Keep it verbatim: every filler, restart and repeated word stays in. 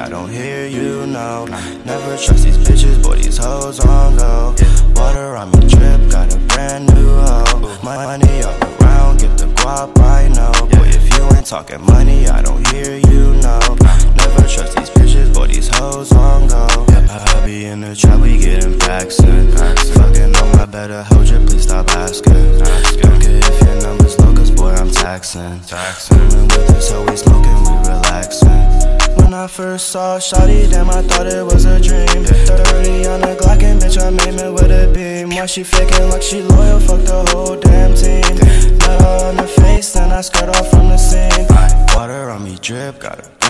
I don't hear you, no. Never trust these bitches, boy, these hoes on go. Water on me drip, got a brand new hoe. Money all around, get the guap, I know. Boy, if you ain't talking money, I don't hear you, no. Never trust these bitches, boy, these hoes on go. I be in the trap, we getting packs in. Fucking on my better hold you, please stop asking. Don't care if your number's low, cause boy, I'm taxing. Moving with this, so we smoking, we relaxing. When I first saw Shawty, damn, I thought it was a dream. Thirty on the Glock and bitch, I'm aiming with a beam. Why she faking like she loyal, fuck the whole damn team. Met her on the face, then I skirt off from the scene. Water on me drip, got a